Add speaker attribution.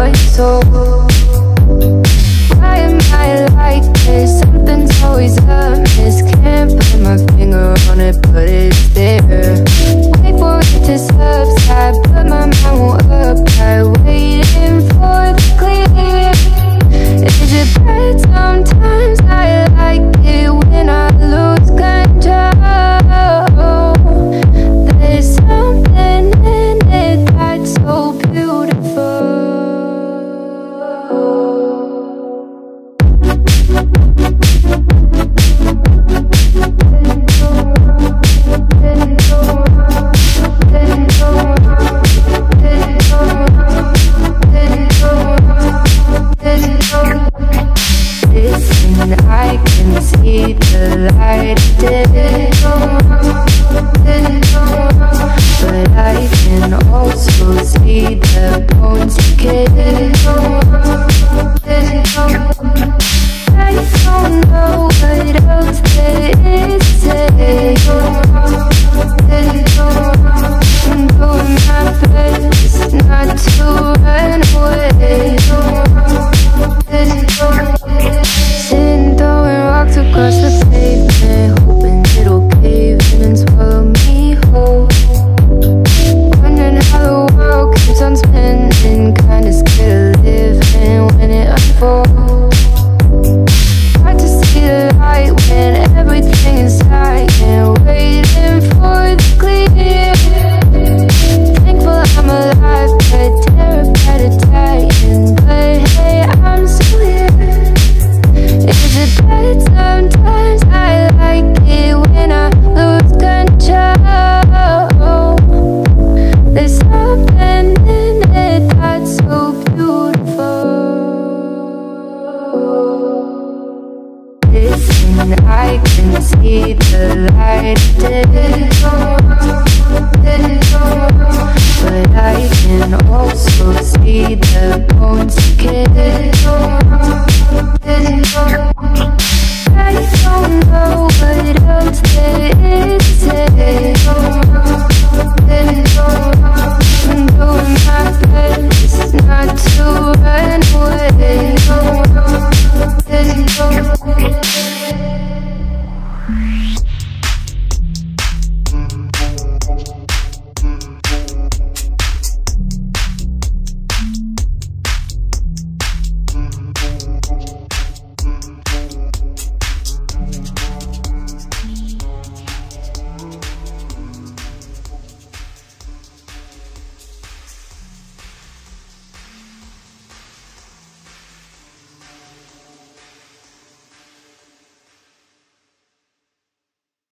Speaker 1: my soul. Why am I like this? Something's always amiss. Can't put my finger on it, but it's there. Wait for it to subside, but my mind won't apply. Waiting for the clear. Is it bad? Sometimes I like it when I lose control. There's something in it that's so beautiful. Listen, I can see the light today, but I can also see the bones decay. I don't know what else there is to say. I'm doing my best not to run away. Sittin throwing rocks across the pavement, hoping it'll cave in and swallow me whole. Wondering how the world keeps on spinning, kinda scared of living when it unfolds. Hard to see the light when everything is silent, waiting for the clear. Thankful I'm alive, but terrified of dying. But hey, I'm still here. Is it bad? Sometimes I like it when I lose control. There's something in it that's so beautiful. Listen, I can see the light today, but I can also see the bones decay. I don't know what else there is to say.